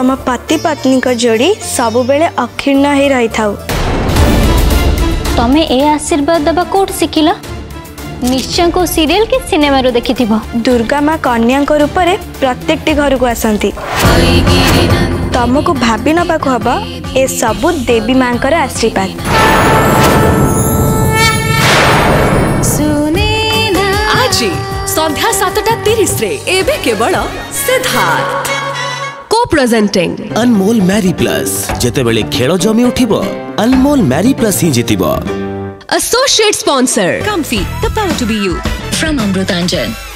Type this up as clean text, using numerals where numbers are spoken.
तम पति पत्नी का जोड़ी सबु बेले अक्षीर्ण ही रही थाउ। तमे ए आशीर्वाद दबा कोट सिखिला? निश्चय को सीरियल के सिनेमा रो देखि थिबो। दुर्गा माँ कन्या को रूप में प्रत्येक घर को आसती। तुमको भाभी नबा को हबा ए सबु देवी माँ का आशीर्वाद। आज संध्या 7:30 रे एबे केवल सिद्धार्थ को प्रेजेंटिंग अनमोल मैरी प्लस जेते बेले खेल जमी उठिबो अनमोल मैरी प्लस ही जितिबो। Associate sponsor Comfy, the power to be you from Amrutanjan।